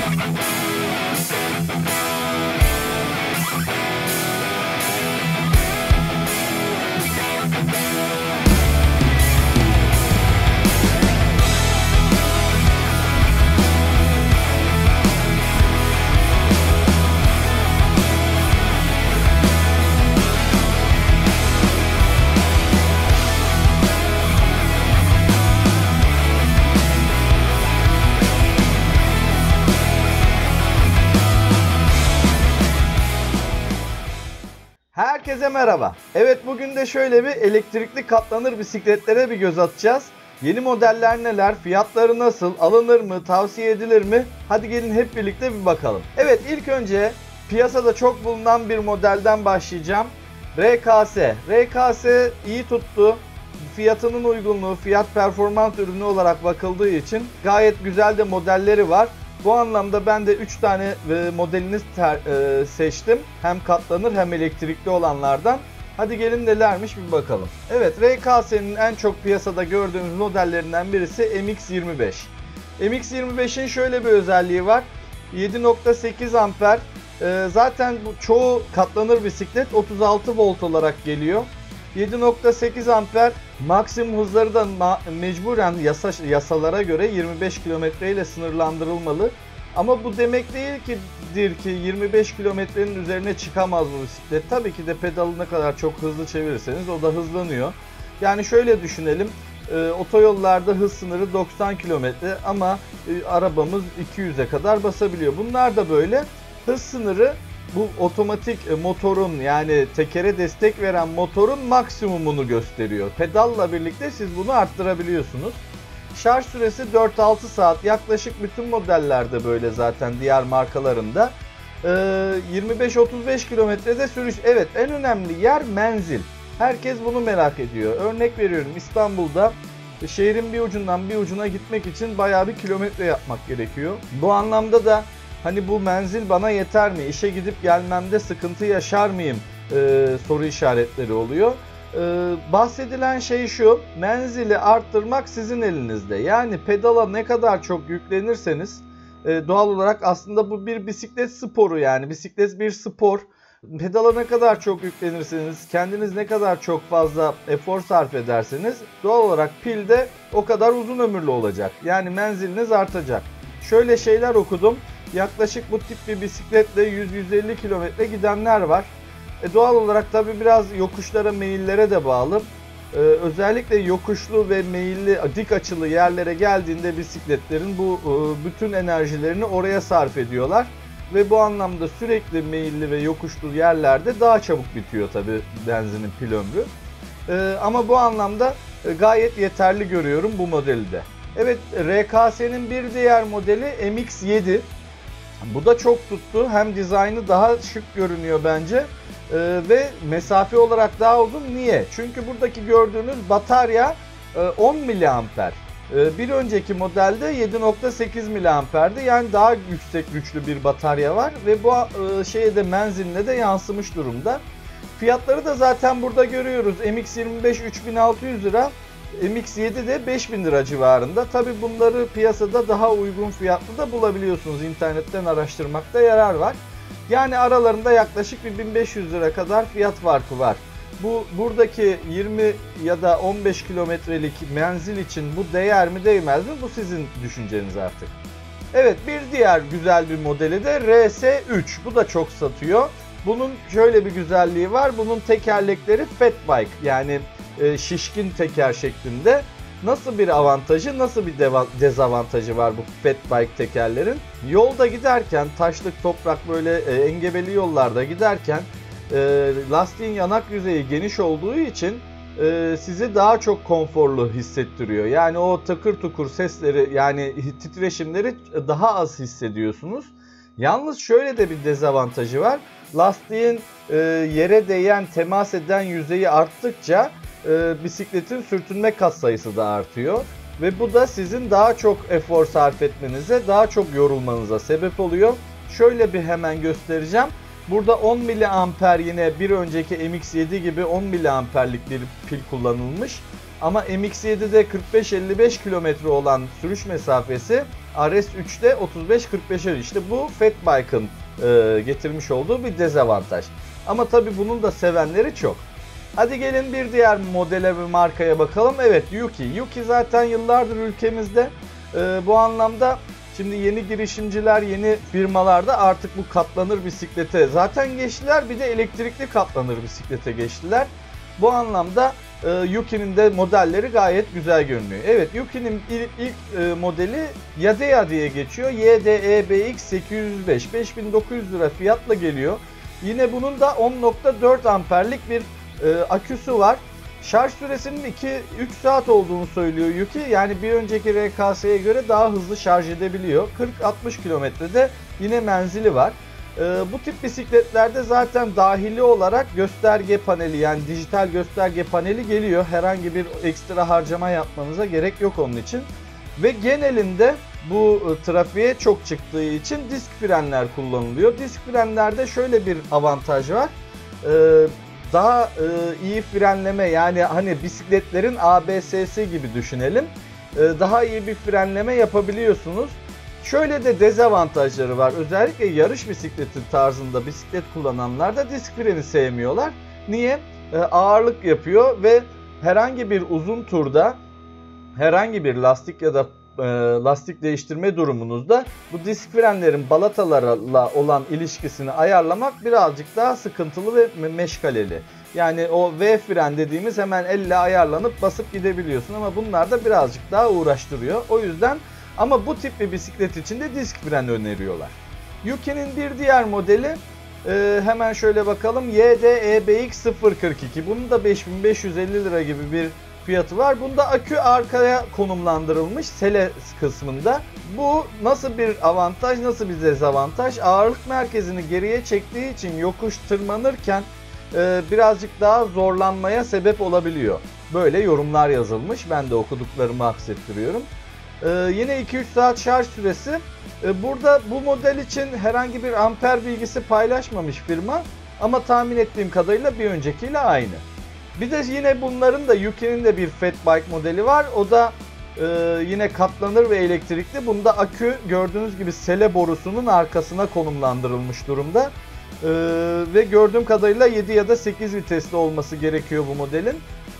Herkese merhaba. Evet, bugün de şöyle bir elektrikli katlanır bisikletlere bir göz atacağız. Yeni modeller neler, fiyatları nasıl, alınır mı, tavsiye edilir mi? Hadi gelin hep birlikte bir bakalım. Evet, ilk önce piyasada çok bulunan bir modelden başlayacağım. RKS. RKS iyi tuttu. Fiyatının uygunluğu, fiyat performans ürünü olarak bakıldığı için gayet güzel de modelleri var. Bu anlamda ben de 3 tane modelini seçtim. Hem katlanır hem elektrikli olanlardan. Hadi gelin nelermiş bir bakalım. Evet, RKS'nin en çok piyasada gördüğümüz modellerinden birisi MX-25. MX-25'in şöyle bir özelliği var. 7.8 amper. Zaten çoğu katlanır bisiklet 36 volt olarak geliyor. 7.8 amper, maksimum hızları da mecburen yasalara göre 25 km ile sınırlandırılmalı. Ama bu demek değildir ki 25 kilometrenin üzerine çıkamaz bu bisiklet. Tabii ki de pedalı ne kadar çok hızlı çevirirseniz o da hızlanıyor. Yani şöyle düşünelim, otoyollarda hız sınırı 90 km ama arabamız 200'e kadar basabiliyor. Bunlar da böyle. Hız sınırı bu otomatik motorun, yani tekere destek veren motorun maksimumunu gösteriyor. Pedalla birlikte siz bunu arttırabiliyorsunuz. Şarj süresi 4-6 saat. Yaklaşık bütün modellerde böyle zaten, diğer markalarında. 25-35 kilometrede sürüş. Evet, en önemli yer menzil. Herkes bunu merak ediyor. Örnek veriyorum, İstanbul'da şehrin bir ucundan bir ucuna gitmek için bayağı bir kilometre yapmak gerekiyor. Bu anlamda da hani bu menzil bana yeter mi? İşe gidip gelmemde sıkıntı yaşar mıyım? Soru işaretleri oluyor. Bahsedilen şey şu: menzili arttırmak sizin elinizde. Yani pedala ne kadar çok yüklenirseniz doğal olarak aslında bu bir bisiklet sporu, yani bisiklet bir spor. Pedala ne kadar çok yüklenirseniz, kendiniz ne kadar çok fazla efor sarf ederseniz doğal olarak pil de o kadar uzun ömürlü olacak. Yani menziliniz artacak. Şöyle şeyler okudum. Yaklaşık bu tip bir bisikletle 100-150 kilometre gidenler var. Doğal olarak tabi biraz yokuşlara, meyillere de bağlı. Özellikle yokuşlu ve meyilli, dik açılı yerlere geldiğinde bisikletlerin bu bütün enerjilerini oraya sarf ediyorlar. Ve bu anlamda sürekli meyilli ve yokuşlu yerlerde daha çabuk bitiyor tabi benzinin pil ömrü. Ama bu anlamda gayet yeterli görüyorum bu modeli de. Evet, RKS'nin bir diğer modeli MX-7. Bu da çok tuttu. Hem dizaynı daha şık görünüyor bence ve mesafe olarak daha uzun. Niye? Çünkü buradaki gördüğünüz batarya 10 mAh. Bir önceki modelde 7.8 mAh'di. Yani daha yüksek güçlü bir batarya var ve bu menziline de yansımış durumda. Fiyatları da zaten burada görüyoruz. MX-25 3600 lira. MX-7 de 5000 lira civarında. Tabi bunları piyasada daha uygun fiyatlı da bulabiliyorsunuz. İnternetten araştırmakta yarar var. Yani aralarında yaklaşık 1500 lira kadar fiyat farkı var. Buradaki 20 ya da 15 kilometrelik menzil için bu değer mi değmez mi? Bu sizin düşünceniz artık. Evet, bir diğer güzel bir modeli de RS3. Bu da çok satıyor. Bunun şöyle bir güzelliği var. Bunun tekerlekleri fat bike, yani şişkin teker şeklinde. Nasıl bir avantajı, nasıl bir dezavantajı var bu fat bike tekerlerin? Yolda giderken, taşlık, toprak, böyle engebeli yollarda giderken lastiğin yanak yüzeyi geniş olduğu için sizi daha çok konforlu hissettiriyor. Yani o takır tukur sesleri, yani titreşimleri daha az hissediyorsunuz. Yalnız şöyle de bir dezavantajı var. Lastiğin yere değen, temas eden yüzeyi arttıkça bisikletin sürtünme katsayısı da artıyor. Ve bu da sizin daha çok efor sarf etmenize, daha çok yorulmanıza sebep oluyor. Şöyle bir hemen göstereceğim. Burada 10 mAh, yine bir önceki MX-7 gibi 10 mAh'lik bir pil kullanılmış. Ama MX-7'de 45-55 kilometre olan sürüş mesafesi RS3'te 35-45'e, işte bu Fatbike'ın getirmiş olduğu bir dezavantaj. Ama tabi bunun da sevenleri çok. Hadi gelin bir diğer modele ve markaya bakalım. Evet, Yuki. Yuki zaten yıllardır ülkemizde. Bu anlamda şimdi yeni girişimciler, yeni firmalarda artık bu katlanır bisiklete zaten geçtiler. Bir de elektrikli katlanır bisiklete geçtiler. Bu anlamda Yuki'nin de modelleri gayet güzel görünüyor. Evet, Yuki'nin ilk modeli Yadea diye geçiyor. YDE-BX 805. 5900 lira fiyatla geliyor. Yine bunun da 10.4 amperlik bir aküsü var. Şarj süresinin 2-3 saat olduğunu söylüyor Yuki. Yani bir önceki RKS'ye göre daha hızlı şarj edebiliyor. 40-60 kilometrede yine menzili var. Bu tip bisikletlerde zaten dahili olarak gösterge paneli, yani dijital gösterge paneli geliyor. Herhangi bir ekstra harcama yapmanıza gerek yok onun için. Ve genelinde bu trafiğe çok çıktığı için disk frenler kullanılıyor. Disk frenlerde şöyle bir avantaj var. Daha iyi frenleme, yani hani bisikletlerin ABS'si gibi düşünelim. Daha iyi bir frenleme yapabiliyorsunuz. Şöyle de dezavantajları var. Özellikle yarış bisikleti tarzında bisiklet kullananlar da disk freni sevmiyorlar. Niye? Ağırlık yapıyor ve herhangi bir uzun turda herhangi bir lastik ya da lastik değiştirme durumunuzda bu disk frenlerin balatalarla olan ilişkisini ayarlamak birazcık daha sıkıntılı ve meşgaleli. Yani o V fren dediğimiz hemen elle ayarlanıp basıp gidebiliyorsun ama bunlar da birazcık daha uğraştırıyor. O yüzden ama bu tip bir bisiklet için de disk fren öneriyorlar. Yuki'nin bir diğer modeli hemen şöyle bakalım, YDE-BX 042. Bunun da 5550 lira gibi bir fiyatı var. Bunda akü arkaya konumlandırılmış sele kısmında. Bu nasıl bir avantaj, nasıl bir dezavantaj? Ağırlık merkezini geriye çektiği için yokuş tırmanırken birazcık daha zorlanmaya sebep olabiliyor. Böyle yorumlar yazılmış. Ben de okuduklarımı aksettiriyorum. Yine 2-3 saat şarj süresi. Burada bu model için herhangi bir amper bilgisi paylaşmamış firma. Ama tahmin ettiğim kadarıyla bir öncekiyle aynı. Bir de yine bunların da Yuki'nin de bir Fatbike modeli var. O da yine katlanır ve elektrikli. Bunda akü gördüğünüz gibi sele borusunun arkasına konumlandırılmış durumda. Ve gördüğüm kadarıyla 7 ya da 8 vitesli olması gerekiyor bu modelin.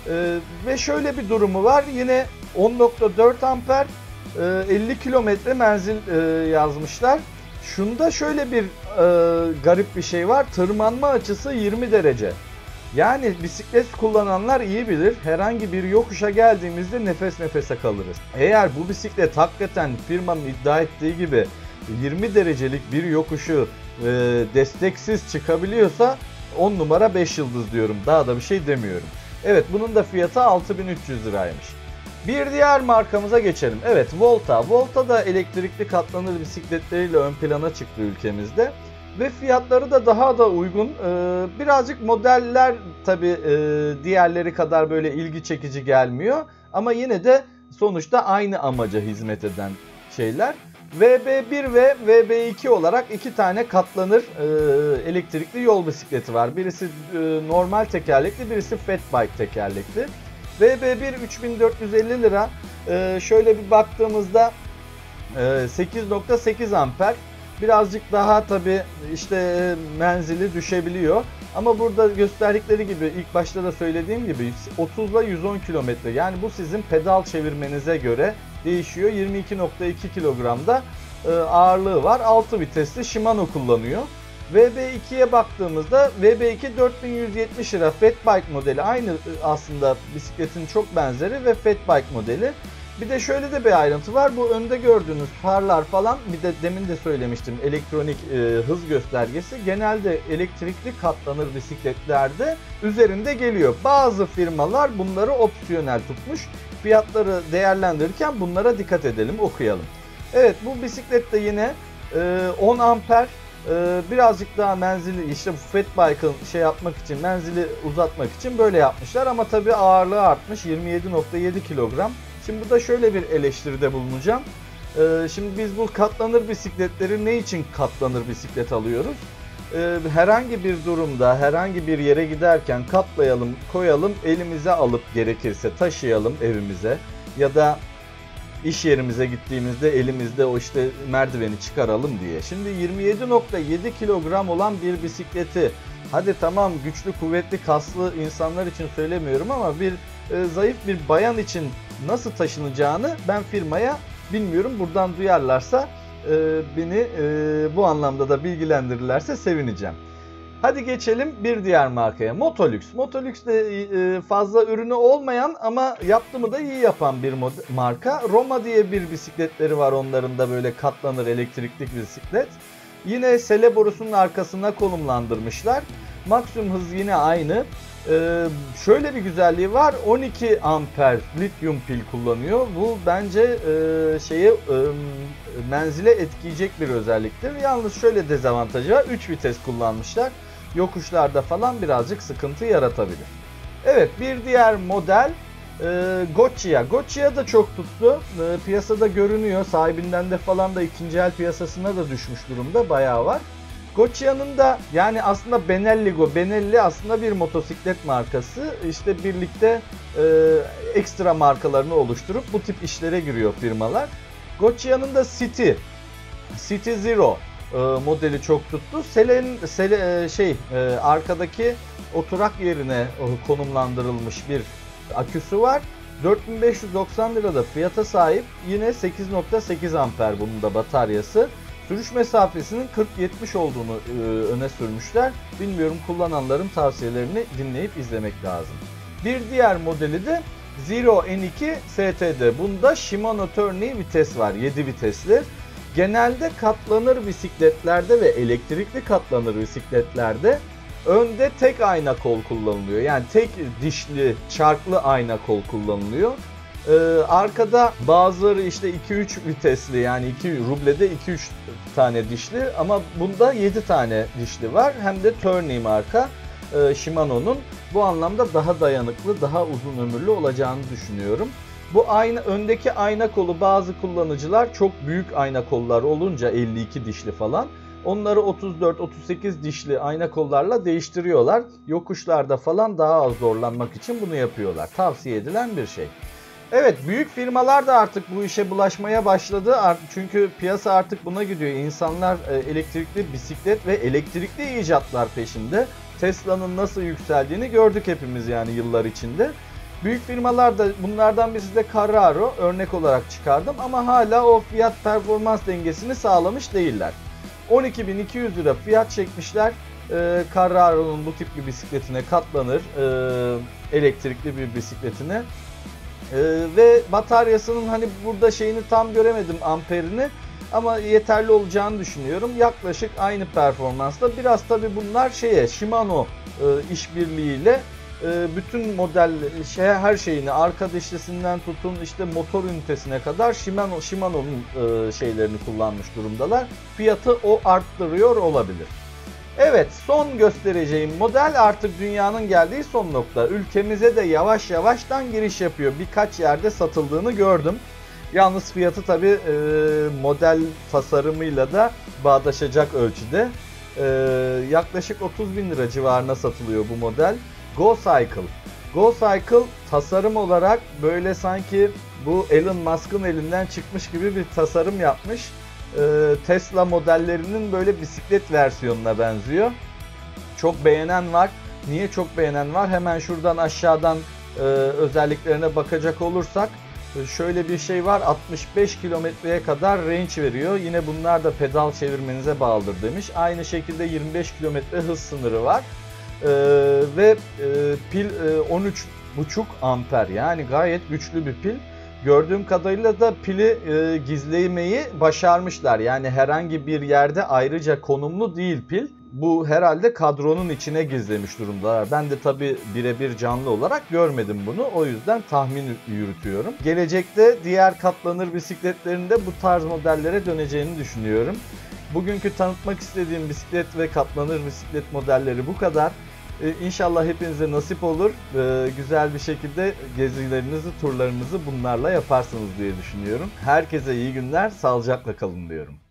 Ve şöyle bir durumu var. Yine 10.4 amper 50 kilometre menzil yazmışlar. Şunda şöyle bir garip bir şey var. Tırmanma açısı 20 derece. Yani bisiklet kullananlar iyi bilir. Herhangi bir yokuşa geldiğimizde nefes nefese kalırız. Eğer bu bisiklet hakikaten firmanın iddia ettiği gibi 20 derecelik bir yokuşu desteksiz çıkabiliyorsa 10 numara 5 yıldız diyorum. Daha da bir şey demiyorum. Evet, bunun da fiyatı 6300 liraymış. Bir diğer markamıza geçelim. Evet, Volta. Volta da elektrikli katlanır bisikletleriyle ön plana çıktı ülkemizde. Ve fiyatları da daha da uygun. Birazcık modeller tabii diğerleri kadar böyle ilgi çekici gelmiyor. Ama yine de sonuçta aynı amaca hizmet eden şeyler. VB1 ve VB2 olarak iki tane katlanır elektrikli yol bisikleti var. Birisi normal tekerlekli, birisi Fatbike tekerlekli. VB1 3450 lira. Şöyle bir baktığımızda 8.8 amper. Birazcık daha tabii işte menzili düşebiliyor. Ama burada gösterdikleri gibi, ilk başta da söylediğim gibi 30 ile 110 kilometre. Yani bu sizin pedal çevirmenize göre değişiyor. 22.2 kilogramda ağırlığı var. 6 vitesli Shimano kullanıyor. VB2'ye baktığımızda VB2 4170 lira. Fatbike modeli. Aynı aslında bisikletin çok benzeri ve Fatbike modeli. Bir de şöyle de bir ayrıntı var. Bu önde gördüğünüz farlar falan, bir de demin de söylemiştim, elektronik hız göstergesi genelde elektrikli katlanır bisikletlerde üzerinde geliyor. Bazı firmalar bunları opsiyonel tutmuş. Fiyatları değerlendirirken bunlara dikkat edelim, okuyalım. Evet, bu bisiklet de yine 10 amper, birazcık daha menzili, işte bu Fatbike'ın şey yapmak için, menzili uzatmak için böyle yapmışlar ama tabii ağırlığı artmış, 27.7 kilogram. Şimdi burada şöyle bir eleştiride bulunacağım. Şimdi biz bu katlanır bisikletleri ne için katlanır bisiklet alıyoruz? Herhangi bir durumda, herhangi bir yere giderken katlayalım, koyalım, elimize alıp gerekirse taşıyalım evimize. Ya da iş yerimize gittiğimizde elimizde o işte merdiveni çıkaralım diye. Şimdi 27.7 kilogram olan bir bisikleti, hadi tamam güçlü, kuvvetli, kaslı insanlar için söylemiyorum ama bir zayıf bir bayan için nasıl taşınacağını ben firmaya bilmiyorum. Buradan duyarlarsa beni bu anlamda da bilgilendirirlerse sevineceğim. Hadi geçelim bir diğer markaya. Motolux. Motolux de fazla ürünü olmayan ama yaptığımı da iyi yapan bir marka. Roma diye bir bisikletleri var onların da, böyle katlanır elektrikli bisiklet. Yine sele borusunun arkasına konumlandırmışlar. Maksimum hız yine aynı. Şöyle bir güzelliği var. 12 amper lityum pil kullanıyor. Bu bence menzile etkileyecek bir özelliktir. Yalnız şöyle dezavantajı var. 3 vites kullanmışlar. Yokuşlarda falan birazcık sıkıntı yaratabilir. Evet, bir diğer model Goccia. Goccia da çok tuttu. Piyasada görünüyor. Sahibinden de falan da ikinci el piyasasına da düşmüş durumda. Bayağı var. Goccia'nın da yani aslında Benelli aslında bir motosiklet markası. İşte birlikte ekstra markalarını oluşturup bu tip işlere giriyor firmalar. Goccia'nın da City Zero modeli çok tuttu. Arkadaki oturak yerine konumlandırılmış bir aküsü var. 4590 lirada fiyata sahip. Yine 8.8 amper bunun da bataryası. Sürüş mesafesinin 40-70 olduğunu öne sürmüşler. Bilmiyorum, kullananların tavsiyelerini dinleyip izlemek lazım. Bir diğer modeli de Zero N2 ST'de. Bunda Shimano Tourney vites var. 7 vitesli. Genelde katlanır bisikletlerde ve elektrikli katlanır bisikletlerde önde tek ayna kol kullanılıyor. Yani tek dişli çarklı ayna kol kullanılıyor. Arkada bazıları işte 2-3 vitesli, yani 2 rublede 2-3 tane dişli ama bunda 7 tane dişli var. Hem de Tourney marka Shimano'nun. Bu anlamda daha dayanıklı, daha uzun ömürlü olacağını düşünüyorum. Bu öndeki ayna kolu bazı kullanıcılar çok büyük ayna kollar olunca 52 dişli falan, onları 34-38 dişli ayna kollarla değiştiriyorlar. Yokuşlarda falan daha az zorlanmak için bunu yapıyorlar. Tavsiye edilen bir şey. Evet, büyük firmalar da artık bu işe bulaşmaya başladı. Çünkü piyasa artık buna gidiyor. İnsanlar elektrikli bisiklet ve elektrikli icatlar peşinde. Tesla'nın nasıl yükseldiğini gördük hepimiz yani yıllar içinde. Büyük firmalar da, bunlardan birisi de Carraro örnek olarak çıkardım ama hala o fiyat performans dengesini sağlamış değiller. 12.200 lira fiyat çekmişler. Carraro'nun bu tip bir bisikletine, katlanır elektrikli bir bisikletine. Ve bataryasının hani burada şeyini tam göremedim, amperini, ama yeterli olacağını düşünüyorum. Yaklaşık aynı performansta. Biraz tabi bunlar Shimano işbirliğiyle bütün model her şeyini, arka dişlisinden tutun işte motor ünitesine kadar Shimano'nun şeylerini kullanmış durumdalar. Fiyatı o arttırıyor olabilir. Evet, son göstereceğim model artık dünyanın geldiği son nokta. Ülkemize de yavaş yavaştan giriş yapıyor. Birkaç yerde satıldığını gördüm. Yalnız fiyatı tabi model tasarımıyla da bağdaşacak ölçüde. Yaklaşık 30.000 lira civarına satılıyor bu model. Go Cycle tasarım olarak böyle sanki bu Elon Musk'ın elinden çıkmış gibi bir tasarım yapmış. Tesla modellerinin böyle bisiklet versiyonuna benziyor. Çok beğenen var. Niye çok beğenen var? Hemen şuradan aşağıdan özelliklerine bakacak olursak şöyle bir şey var. 65 kilometreye kadar range veriyor. Yine bunlar da pedal çevirmenize bağlıdır demiş. Aynı şekilde 25 kilometre hız sınırı var. Ve pil 13,5 amper, yani gayet güçlü bir pil. Gördüğüm kadarıyla da pili gizlemeyi başarmışlar. Yani herhangi bir yerde ayrıca konumlu değil pil. Bu herhalde kadronun içine gizlemiş durumdalar. Ben de tabi birebir canlı olarak görmedim bunu. O yüzden tahmin yürütüyorum. Gelecekte diğer katlanır bisikletlerinde bu tarz modellere döneceğini düşünüyorum. Bugünkü tanıtmak istediğim bisiklet ve katlanır bisiklet modelleri bu kadar. İnşallah hepinize nasip olur. Güzel bir şekilde gezilerinizi, turlarınızı bunlarla yaparsınız diye düşünüyorum. Herkese iyi günler, sağlıcakla kalın diyorum.